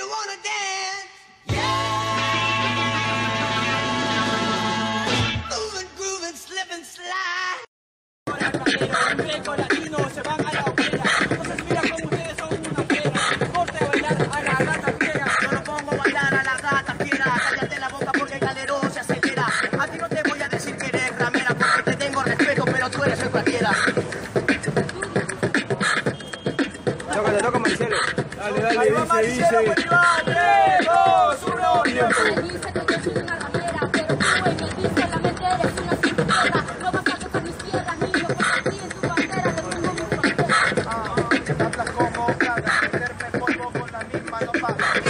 wanna dance, yeah. Moving, grooving, slip and slide. Un rico latino se van a la hoguera. Entonces mira como ustedes son una fiera. Corte bailar a la gata fiera. Yo no pongo a bailar a la gata fiera. Cállate la boca porque el galero se acelera. A ti no te voy a decir que eres ramera porque te tengo respeto, pero tú eres el cualquiera. Toca, Marcelo. Dale, dice. 3, 2, 1, tiempo. Me dice que yo soy una ramera, pero tú en el disco la mente eres una cinturera. No vas a tocar mis tierras, niño, porque aquí en tu bandera te pongo mi frontera. Hablas como gana, meterme polvo con la misma no paga.